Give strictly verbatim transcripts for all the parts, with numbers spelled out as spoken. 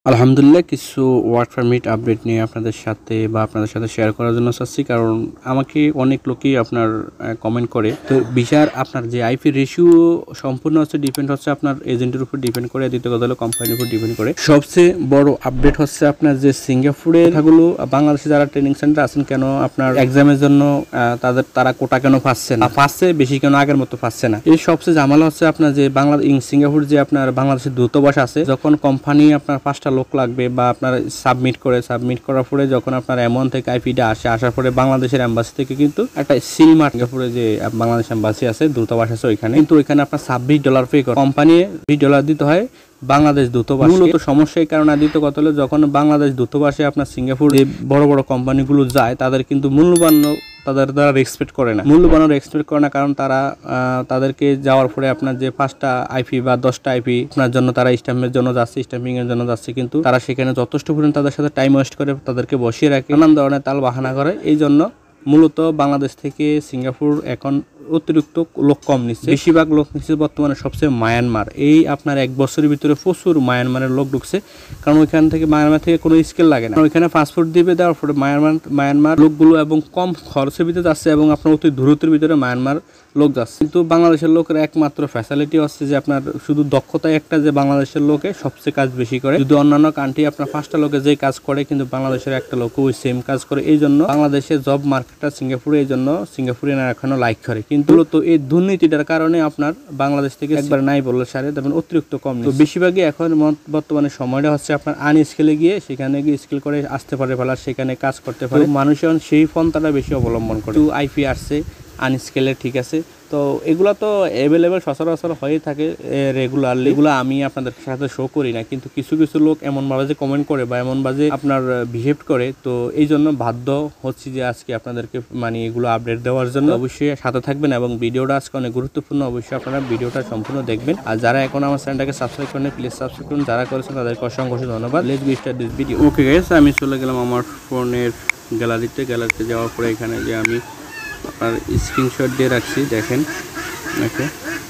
আলহামদুলিল্লাহ কিছু work permit update নিয়ে আপনাদের সাথে বা আপনাদের সাথে শেয়ার করার জন্য চাচ্ছি, কারণ আমাকে অনেক লোকই আপনার কমেন্ট করে। তো ভিসার আপনার যে আইপি রেশিও সম্পূর্ণ হচ্ছে ডিপেন্ড হচ্ছে আপনার এজেন্টের উপর ডিপেন্ড করে, দ্বিতীয় কথা হলো কোম্পানির উপর ডিপেন্ড করে। সবচেয়ে বড় আপডেট হচ্ছে আপনার যে সিঙ্গাপুরের কথাগুলো, বাংলাদেশে যারা ট্রেনিং সেন্টার আছেন কেন আপনার এক্সামের জন্য তাদের তারা কোটা কেন পাচ্ছে না, পাচ্ছে বেশি কেন আগের মতো পাচ্ছে না। এই সবচেয়ে ঝামেলা হচ্ছে আপনার যে বাংলা সিঙ্গাপুর যে আপনার বাংলাদেশের দূতাবাস আছে, যখন কোম্পানি আপনার পাঁচটা লোক লাগবে বা আপনার সাবমিট করে সাবমিট করার পরে যখন আপনার এমন থেকে আইপিটা আসে, আসার পরে বাংলাদেশের এম্বাসি থেকে কিন্তু একটা সিল মার্ক, সিঙ্গাপুরে যে বাংলাদেশ এম্বাসি আছে, দূতাবাস আছে ওইখানে, কিন্তু ওইখানে আপনার ছাব্বিশ ডলার পে করে কোম্পানি বিশ ডলার দিতে হয় বাংলাদেশ দূতাবাস। মূলত সমস্যা এই কারণে দিতে কত হলো, যখন বাংলাদেশ দূতাবাসে আপনার সিঙ্গাপুর যে বড় বড় কোম্পানিগুলো যায় তাদের কিন্তু মূল্যবান তাদের দ্বারা রেসপেক্ট করে না, মূল্যবানও রেসপেক্ট করে না, কারণ তারা তাদেরকে যাওয়ার পরে আপনার যে পাঁচটা আইপি বা দশটা আইপি আপনার জন্য তারা স্ট্যাম্পের জন্য যাচ্ছে, স্ট্যাম্পিং এর জন্য যাচ্ছে, কিন্তু তারা সেখানে যথেষ্ট পরিমাণ তাদের সাথে টাইম ওয়েস্ট করে, তাদেরকে বসিয়ে রাখে, নানান ধরনের তাল বাহানা করে। এই জন্য মূলত বাংলাদেশ থেকে সিঙ্গাপুর এখন অতিরিক্ত লোক কম নিচ্ছে, বেশিরভাগ লোক নিচ্ছে বর্তমানে সবচেয়ে মায়ানমার। এই আপনার এক বছরের ভিতরে প্রচুর মায়ানমারের লোক ঢুকছে, কারণ ওইখান থেকে মায়ানমার থেকে কোনো স্কিল লাগে না, ওইখানে পাসপোর্ট দিবে, দেওয়ার পরে মায়ানমার মায়ানমার লোকগুলো এবং কম খরচের ভিতরে যাচ্ছে এবং আপনার অতি দূরত্বের ভিতরে মায়ানমার লোক যাচ্ছে। কিন্তু বাংলাদেশের লোকের একমাত্র ফ্যাসিলিটি হচ্ছে যে আপনার শুধু দক্ষতায় একটা, যে বাংলাদেশের লোকে সবচেয়ে কাজ বেশি করে, যদি অন্যান্য কান্ট্রি আপনার পাঁচটা লোকে যে কাজ করে কিন্তু বাংলাদেশের একটা লোক ওই সেম কাজ করে। এই জন্য বাংলাদেশের জব মার্কেটটা সিঙ্গাপুরে এই জন্য সিঙ্গাপুরিয়ানরা এখনো লাইক করে, কিন্তু তো এই দুর্নীতিটার কারণে আপনার বাংলাদেশ থেকে একবার নাই বললে সারে তেমন অতিরিক্ত কম। তো বেশিরভাগই এখন বর্তমানে সময়টা হচ্ছে আপনার আন স্কিলে গিয়ে সেখানে গিয়ে স্কিল করে আসতে পারে ফেলা, সেখানে কাজ করতে পারে মানুষ, সেই পন্থাটা বেশি অবলম্বন করে। তো আইপি আসছে আনস্কেলে, ঠিক আছে, তো এগুলো তো অ্যাভেলেবেল সচরাচর হয়ে থাকে রেগুলারলি, এগুলো আমি আপনাদের সাথে শো করি না, কিন্তু কিছু কিছু লোক এমনভাবে যে কমেন্ট করে বা এমনভাবে আপনার বিহেভ করে, তো এই জন্য বাধ্য হচ্ছি যে আজকে আপনাদেরকে মানে এগুলো আপডেট দেওয়ার জন্য। অবশ্যই সাথে থাকবেন এবং ভিডিওটা আজকে অনেক গুরুত্বপূর্ণ, অবশ্যই আপনারা ভিডিওটা সম্পূর্ণ দেখবেন। আর যারা এখন আমার চ্যানেলটাকে সাবস্ক্রাইব করেন প্লিজ সাবস্ক্রাইব করুন, যারা করেছেন তাদেরকে অসংখ্য ধন্যবাদ। Let's get start this video. Okay guys, আমি চলে গেলাম আমার ফোনের গ্যালারিতে। গ্যালারিতে যাওয়ার পরে এখানে যে আমি আপনার স্ক্রিনশট দিয়ে রাখছি, দেখেন। ওকে,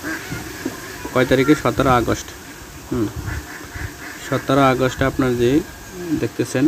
কয় তারিখে? সতেরো আগস্ট। হুম সতেরো আগস্টে আপনার যে দেখতেছেন,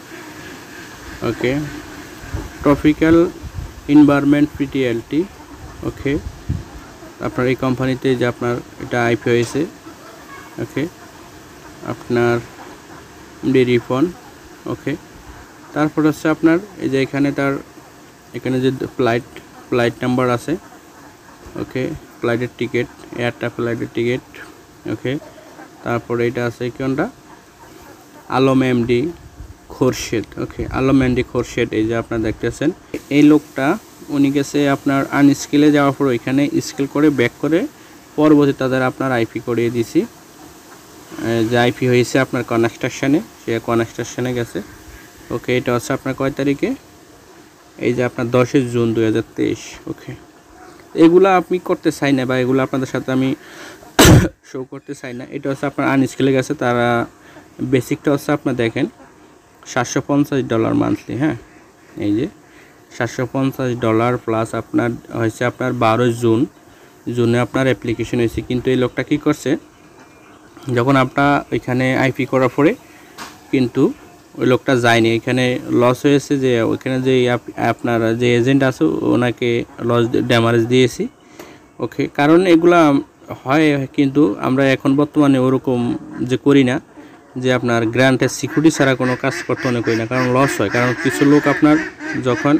ওকে, ট্রপিক্যাল এনভায়রনমেন্ট পিটিএলটি। ওকে, আপনার এই কোম্পানিতে যে আপনার এটা আইপি হয়েছে। ওকে, আপনার রিফন্ড। ওকে, তারপর হচ্ছে আপনার এই যে এখানে তার এখানে যে ফ্লাইট ফ্লাইট নাম্বার আছে। ওকে, ফ্লাইটের টিকিট, এয়ারটা ফ্লাইটের টিকিট। ওকে, তারপরে এটা আছে কোনটা? Alam MD Khorshed. Okay, Alam MD Khorshed, এই যে আপনারা দেখতেছেন এই লোকটা, উনি গেছে আপনার আনস্কিলে যাওয়ার পর ওইখানে স্কিল করে ব্যাক করে পরবর্তী তাদের আপনার আইপি করিয়ে দিছি, যে আইপি হয়েছে আপনার কনস্ট্রাকশানে, সে কনস্ট্রাকশানে গেছে। ওকে, এটা হচ্ছে আপনার কয় তারিখে? এই যে আপনার দশই জুন দুই হাজার তেইশ। ওকে, এগুলো আমি করতে চাই না বা এগুলো আপনাদের সাথে আমি শো করতে চাই না। এটা হচ্ছে আপনার আনস্কিলে গেছে, তারা বেসিকটা হচ্ছে আপনার দেখেন সাতশো পঞ্চাশ ডলার মান্থলি। হ্যাঁ, এই যে সাতশো পঞ্চাশ ডলার প্লাস আপনার হয়েছে আপনার বারোই জুন জুনে আপনার অ্যাপ্লিকেশন হয়েছে। কিন্তু এই লোকটা কী করছে, যখন আপনার ওইখানে আইপি করার পরে কিন্তু ওই লোকটা যায়নি, এখানে লস হয়েছে, যে ওইখানে যে আপনার যে এজেন্ট আছে ওনাকে লস ড্যামারেজ দিয়েছি। ওকে, কারণ এগুলা হয়, কিন্তু আমরা এখন বর্তমানে ওরকম যে করি না, যে আপনার গ্র্যান্টের সিকিউরিটি ছাড়া কোনো কাজ করতে অনেক করি না, কারণ লস হয়। কারণ কিছু লোক আপনার যখন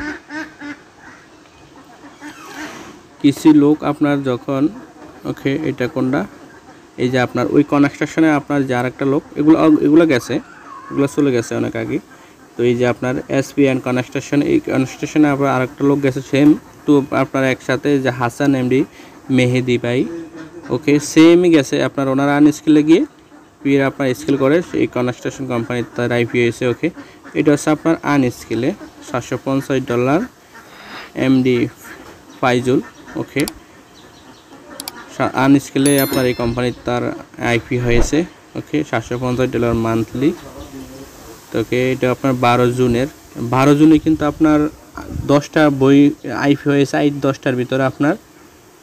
কিছু লোক আপনার যখন ওকে, এটা কোনটা? এই যে আপনার ওই কনস্ট্রাকশনে আপনার যে আর একটা লোক, এগুলো এগুলো গেছে, এগুলো চলে গেছে অনেক আগে। তো এই যে আপনার এসপি অ্যান্ড কনস্ট্রাকশন, এই কনস্ট্রাকশনে আবার আরেকটা লোক গেছে সেম, তো আপনার একসাথে যে হাসান এমডি মেহেদি ভাই। ওকে, সেমই গেছে আপনার, ওনারা আনস্কিলে গিয়ে ফির আপনার স্কিল করে এই কনস্ট্রাকশন কোম্পানির তার আইপি হয়েছে। ওকে, এটা হচ্ছে আপনার আনস্কিলে সাতশো পঞ্চাশ dollar MD Faizul. Okay, unskilled আপনার এই কোম্পানির তার আইপি হয়েছে। ওকে, সাতশো পঞ্চাশ ডলার মান্থলি। ওকে, এটা আপনার বারো জুনের বারো জুনে কিন্তু আপনার দশটা বই আইপি হয়েছে, এই দশটার ভিতরে আপনার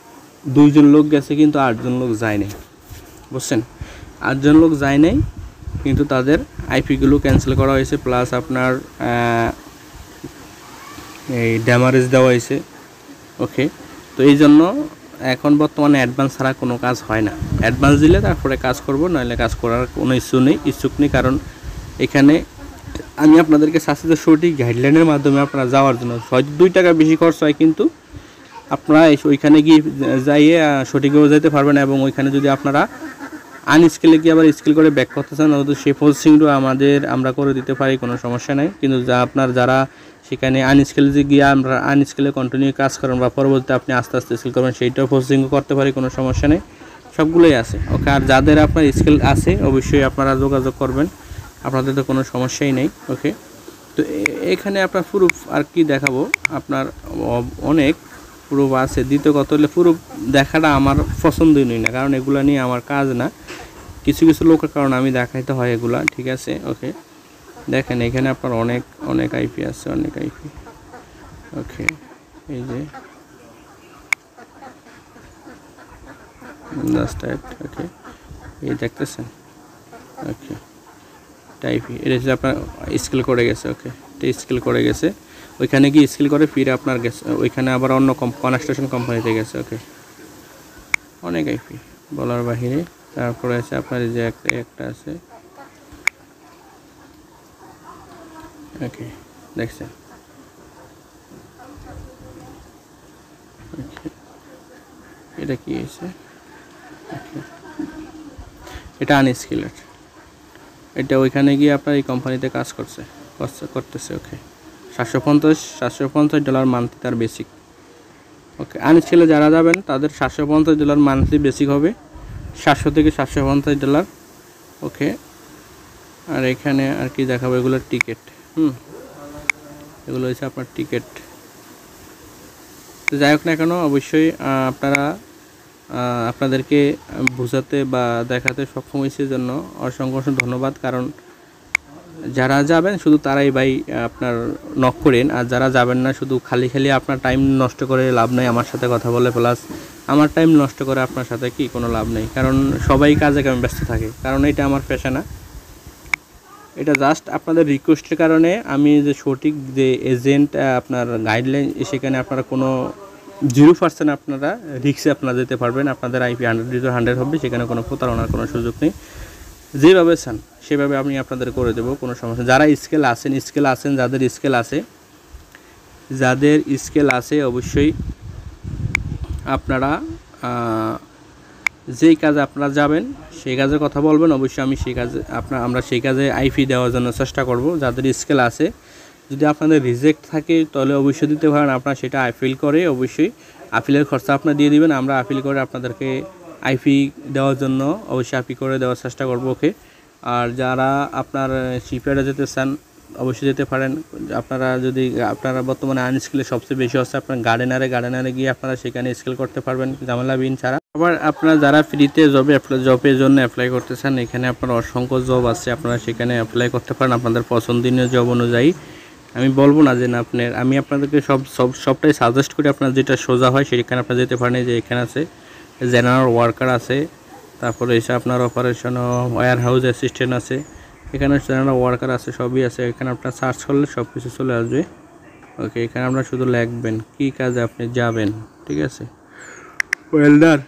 দুইজন লোক গেছে কিন্তু আটজন লোক যায় নাই, বুঝছেন? আটজন লোক যায় নাই, কিন্তু তাদের আইপিগুলো ক্যান্সেল করা হয়েছে, প্লাস আপনার এই ড্যামারেজ দেওয়া হয়েছে। ওকে, তো এই জন্য এখন বর্তমানে অ্যাডভান্স ছাড়া কোনো কাজ হয় না। অ্যাডভান্স দিলে তারপরে কাজ করব, নইলে কাজ করার কোনো ইস্যু নেই ইচ্ছুক নেই। কারণ এখানে আমি আপনাদেরকে শাস্তিতে সঠিক গাইডলাইনের মাধ্যমে আপনারা যাওয়ার জন্য হয়তো দুই টাকা বেশি খরচ হয়, কিন্তু আপনারা ওইখানে গিয়ে যাইয়ে সঠিকভাবে যেতে পারবেন। এবং ওইখানে যদি আপনারা আনস্কিলে গিয়ে আবার স্কিল করে ব্যাক করতে চান, তো সেই প্রসেসিংটা আমাদের আমরা করে দিতে পারি, কোনো সমস্যা নেই। কিন্তু যা আপনার যারা সেখানে আনস্কিলে যে গিয়ে আমরা আনস্কিলে কন্টিনিউ কাজ করেন বা পরবর্তীতে আপনি আস্তে আস্তে স্কিল করবেন, সেইটাও প্রসেসিংও করতে পারি, কোনো সমস্যা নেই, সবগুলোই আছে। ওকে, আর যাদের আপনার স্কিল আছে অবশ্যই আপনারা যোগাযোগ করবেন, আপনাদের তো কোনো সমস্যাই নেই। ওকে, তো এখানে আপনার প্রুফ আর কি দেখাবো, আপনার অনেক প্রুফ আছে। দ্বিতীয় কথা হলে প্রুফ দেখাটা আমার পছন্দই নই না, কারণ এগুলো নিয়ে আমার কাজ না। কিছু কিছু লোকের কারণে আমি দেখাইতে হয় এগুলা, ঠিক আছে। ওকে, দেখেন এখানে আপনার অনেক অনেক আইপি আছে, অনেক আইপি। ওকে, এই যে জাস্ট ওকে, এই দেখতেছেন। ওকে, টাইপি এটা হচ্ছে আপনার স্কিল করে গেছে। ওকে, এটা স্কিল করে গেছে, ওইখানে গিয়ে স্কিল করে ফিরে আপনার গেছে, ওইখানে আবার অন্য কনস্ট্রাকশন কোম্পানিতে গেছে। ওকে, অনেক আইপি বলার বাহিরে। তারপরে আছে আপনার এই যে একটা একটা আছে। ওকে, দেখছেন। এটা কি হয়েছে? এটা আনস্কিলেড, এটা ওইখানে গিয়ে আপনার এই কোম্পানিতে কাজ করছে করতেছে। ওকে, সাতশো পঞ্চাশ সাতশো পঞ্চাশ ডলার মান্থলি তার বেসিক। ওকে, আনস্কিলে যারা যাবেন তাদের সাতশো পঞ্চাশ ডলার মান্থলি বেসিক হবে, সাতশো থেকে সাতশো পঞ্চাশ ডলার। ওকে, আর এখানে আর কি দেখাবো, এগুলোর টিকিট। হুম এগুলো হচ্ছে আপনার টিকিট। তো যাই হোক না কেন, অবশ্যই আপনারা আপনাদেরকে বোঝাতে বা দেখাতে সক্ষম হয়েছে জন্য অসংখ্য অসংখ্য ধন্যবাদ। কারণ যারা যাবেন শুধু তারাই ভাই আপনার নক করেন, আর যারা যাবেন না শুধু খালি খালি আপনার টাইম নষ্ট করে লাভ নেই আমার সাথে কথা বলে, প্লাস আমার টাইম নষ্ট করে আপনার সাথে কি কোনো লাভ নেই। কারণ সবাই কাজে কামে ব্যস্ত থাকে, কারণ এটা আমার পেশা না। এটা জাস্ট আপনাদের রিকোয়েস্টের কারণে আমি যে সঠিক যে এজেন্ট আপনার গাইডলাইন, সেখানে আপনারা কোনো জিরো পার্সেন্ট আপনারা রিক্সে আপনারা যেতে পারবেন। আপনাদের আইপি হান্ড্রেড হান্ড্রেড হবে, সেখানে কোনো প্রতারণার কোনো সুযোগ নেই। যেভাবে চান সেভাবে আমি আপনাদের করে দেবো, কোনো সমস্যা। যারা স্কেল আছেন স্কেল আছেন যাদের স্কেল আছে যাদের স্কেল আছে অবশ্যই আপনারা যেই কাজে আপনারা যাবেন সেই কাজের কথা বলবেন, অবশ্যই আমি সেই কাজে আপনার আমরা সেই কাজে আইপি দেওয়ার জন্য চেষ্টা করব। যাদের স্কেল আছে, যদি আপনাদের রিজেক্ট থাকে তাহলে অবশ্যই দিতে পারেন, আপনারা সেটা আপিল করে অবশ্যই আপিলের খরচা আপনার দিয়ে দিবেন, আমরা আপিল করে আপনাদেরকে আইপি দেওয়ার জন্য অবশ্যই আপিল করে দেওয়ার চেষ্টা করব। ওকে, আর যারা আপনার শিপইয়ার্ডে যেতে চান অবশ্যই যেতে পারেন। আপনারা যদি আপনারা বর্তমানে আনস্কিলে সবচেয়ে বেশি হচ্ছে আপনার গার্ডেনারে গার্ডেনারে গিয়ে আপনারা সেখানে স্কিল করতে পারবেন ঝামেলা বিন ছাড়া। আবার আপনারা যারা ফ্রিতে জবে জবের জন্য অ্যাপ্লাই করতে চান, এখানে আপনার অসংখ্য জব আছে, আপনারা সেখানে অ্যাপ্লাই করতে পারেন আপনাদের পছন্দনীয় জব অনুযায়ী। আমি বলবো না যে না আপনার, আমি আপনাদেরকে সব সব সবটাই সাজেস্ট করি, আপনার যেটা সোজা হয় সেখানে আপনারা যেতে পারেন। যে এখানে আছে জেনারেল ওয়ার্কার আছে, তারপরে এসে আপনার অপারেশন ওয়্যার হাউস অ্যাসিস্ট্যান্ট আছে, এখানে জেনারেল ওয়ার্কার আছে, সবই আছে। এখানে আপনার সার্চ করলে সব কিছু চলে আসবে। ওকে, এখানে আপনার শুধু লিখবেন কী কাজে আপনি যাবেন, ঠিক আছে। ওয়েলডার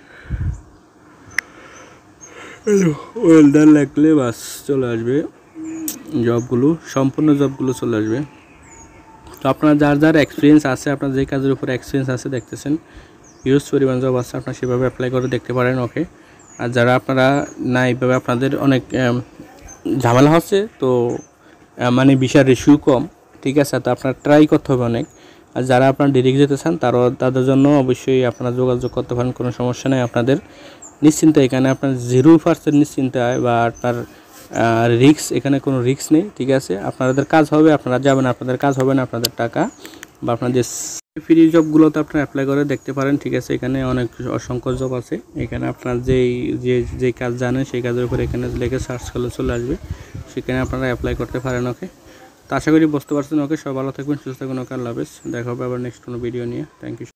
ওয়েলডার লিখলে বাস চলে আসবে, জবগুলো সম্পূর্ণ জবগুলো চলে আসবে। তো আপনার যার যার এক্সপিরিয়েন্স আছে, আপনার যে কাজের উপর এক্সপিরিয়েন্স আছে দেখতেছেন ইউজ পরিমাণ জব আছে, আপনার সেভাবে অ্যাপ্লাই করে দেখতে পারেন। ওকে, আর যারা আপনারা না এইভাবে আপনাদের অনেক ঝামেলা হচ্ছে, তো মানে ভিসার রেশিও কম, ঠিক আছে, তো আপনার ট্রাই করতে হবে অনেক। আর যারা আপনার ডিরেক্ট যেতে চান তারও তাদের জন্য অবশ্যই আপনারা যোগাযোগ করতে পারেন, কোনো সমস্যা নেই। আপনাদের নিশ্চিন্তে এখানে আপনার জিরো পার্সেন্ট নিশ্চিন্তে হয়, বা আপনার রিক্স এখানে কোনো রিক্স নেই, ঠিক আছে। আপনাদের কাজ হবে, আপনারা যাবেন, আপনাদের কাজ হবে না, আপনাদের টাকা বা আপনাদের ফ্রি জবগুলোতে আপনারা অ্যাপ্লাই করে দেখতে পারেন, ঠিক আছে। এখানে অনেক অসংখ্য জব আছে, এখানে আপনার যেই যে যে কাজ জানেন সেই কাজের উপর এখানে লিখে সার্চ করলে চলে আসবে, সেখানে আপনারা অ্যাপ্লাই করতে পারেন। ওকে, তো আশা করি বুঝতে পারছেন। ওকে, সব ভালো থাকবেন, সুস্থ থাকবেন। ওকে, আল্লাহ হাফেজ, দেখা হবে আবার নেক্সট কোনো ভিডিও নিয়ে। Thank you.